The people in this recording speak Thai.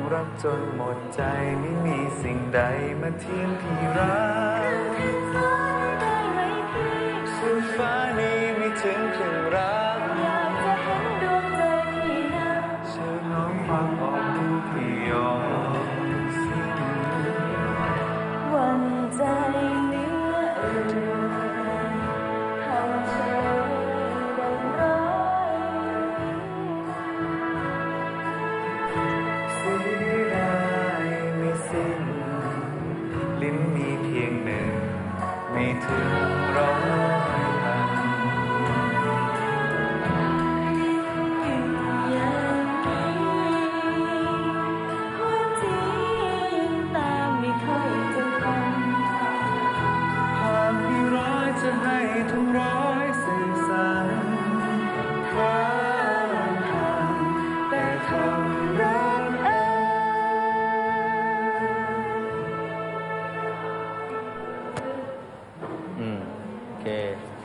รักจนหมดใจไม่มีสิ่งใดมาเทียมที่รักสุดฟ้านี้ไม่ถึงครึ่งรักอยากจะเห็นดวงใจพี่นะเชิญน้องฟังออกดูพี่ยอมสิ้นวันใจเนื้อเอ่ยหากเธอดังร้อยเสียดายไม่สิ้นลิ้นมีเพียงหนึ่งไม่ถึงร้อยพันอย่างนี้หัวใจตามไม่ค่อยจะฟังหากมีร้อยจะให้ทั้งร้อยสื่อสารฟ้าผ่านแต่คำรักโอเค